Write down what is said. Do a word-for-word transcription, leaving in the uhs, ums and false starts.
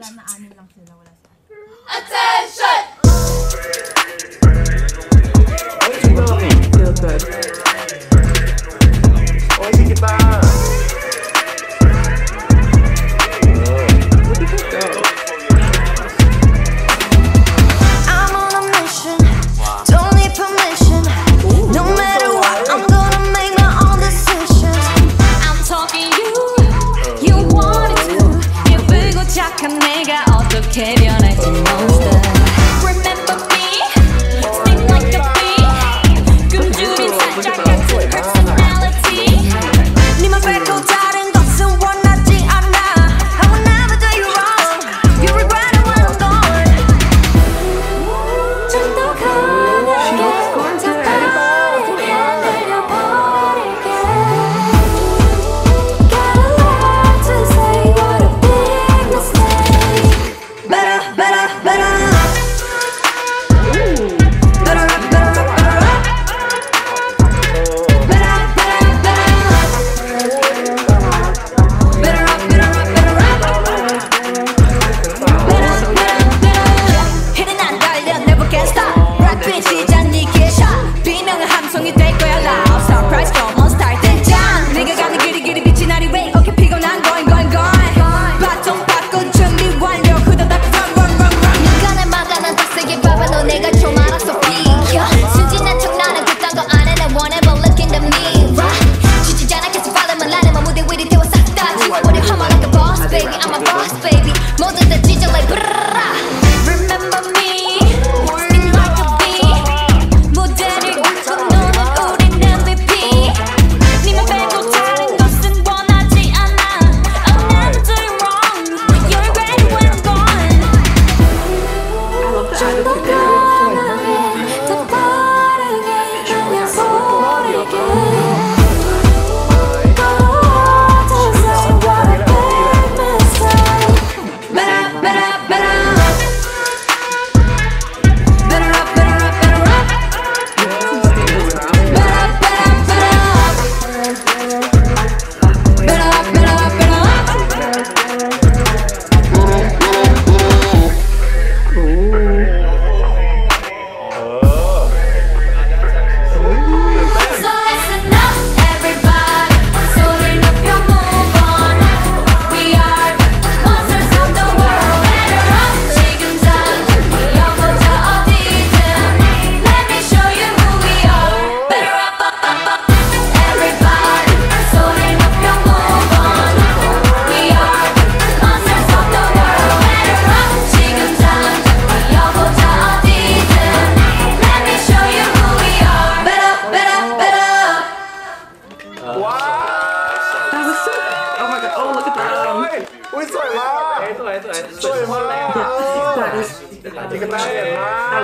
wala na anim lang sila, wala sa Attention! Feel good. Oh, sige pa. I'm on a mission, don't need permission. No matter what, I'm gonna make my own decisions. I'm talking you, you want it too. 예쁘고 착한 내가 어떻게 변할지 monster. Remember me, sting like a bee. 꿈주린 살짝 같은 personality. 네만 빼고 다른 것은 원하지 않아. I will never do you wrong. You regret it when I'm gone. 좀 더 강하게 더 빠르게 내려버릴게. Gotta learn to say what a big mistake. Better, better, better. Better up, better up, better up. Better, better, better. Better up, better up, better up. Better, better, better. hitting 안 달려, never can stop. 랩빈 시작 네 개샷. 비명은 함성이 될 거야 loud. Surprise come on start 등장. 네가 가는 길이 길이 빛이 나리 way. Okay 피곤한 going going going. 바통 바꿔 준비 완료. 후다닥 run run run run. 눈간에 막아난 닭세기 봐봐 너 내가 좀 알아서 비켜. 순진한 척 나는 그딴 거 안 해. 난 원해 but look in the mirror. 지치지 않아 계속 발음만 나는 무대 위를 태워 싹 다 지워버려. I'm like a boss baby, I'm a boss baby. 모두 다 찢어 like 브르르라. Remember me, sting like a bee. 무대를 웃고 노는 우린 엠 브이 피. 니만 빼고 다른 것은 원하지 않아. I'll never do you wrong. You regret it when I'm gone. 좀 더 강하게 더 빠르게 달려버릴게. Gotta to say what a big mistake. Better, better, better. Better up, better up, better up. Better up, better up, better up. Better up, better up, better up. So listen up, everybody. Soaring up your move on. We are monsters of the world. Better up, 지금 당장 뛰어보자 어디든. Let me show you who we are. Better up, up, up, up. Everybody, soaring up your move on. We are monsters of the world. Better up, 지금 당장 뛰어보자 어디든. Let me show you who we are. Better, better, better. Wow! That was so. Oh my god! Oh, look at that. Um, อุ้ยสวยมากสวยสวยสวยสวยมาก That is. นี่ก็ได้เห็นมาก